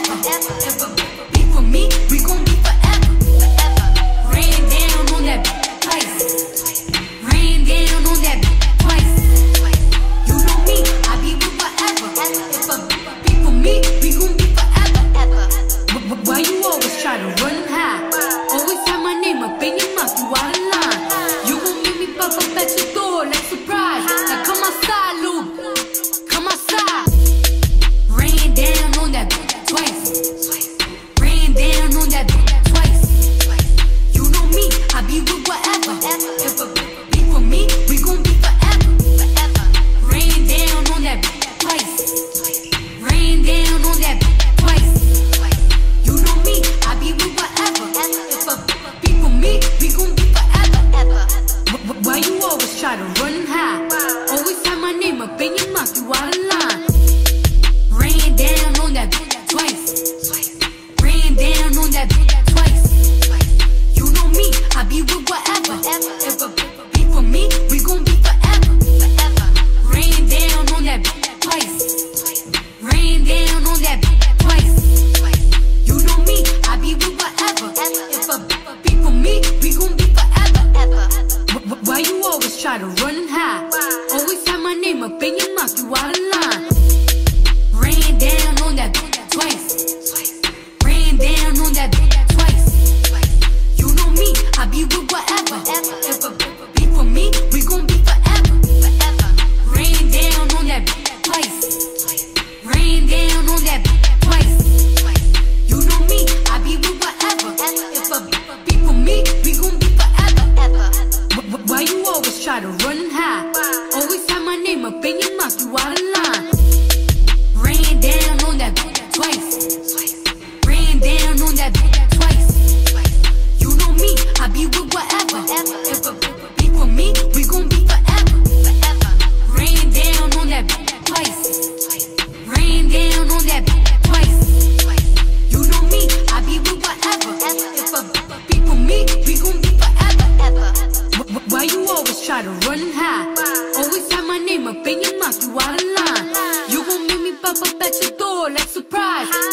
ever. Be for me, we gon' be forever. Rain down on that twice. Rain down on that twice. You know me, I be with forever. Be for me, we gon' be forever. Why you always try to run and hide? Always have my name up in your mouth, you out of line. You gon' make me pop up at your door like surprise. Now come outside, Luke. Come outside. Rain down on that twice. Rain down on that twice. You know me, I be with whatever. Be for me, we gon' be forever. Rain down on that twice. Rain down on that twice. You know me, I be with whatever. Be for me, we gon' be forever. Why you always try to run and hide? Always have my name up in your mouth, you out of line. Rain down on that twice. Rain down on that twice. You know me, I be with whatever. Be for me, we gon' be forever. Rain down on that twice. Rain down on that twice. You know me, I be with whatever. Be for me, we gon' be forever. Why you always try to run and hide? Always have my name up in your mouth, you out of line. Rain down on that twice. Rain down on that twice. You know me, I be with whatever. Be for me, we gon' be forever. Rain down on that twice. Rain down on that twice. You know me, I be with whatever. Be for me, we gon' be forever. Why you always try to run and hide? Always have my name up in your mouth, you out of line. Rain down on that twice. Rain down on that twice. You know me, I be with whatever. Be for me, we gon' be forever. Rain down on that twice. Rain down on that twice. You know me, I be with whatever. Be for me, we gon' be forever. Why you always try to run and hide? Always have my name up in your mouth, you out of line. You gon' make me pop up at your door like surprise.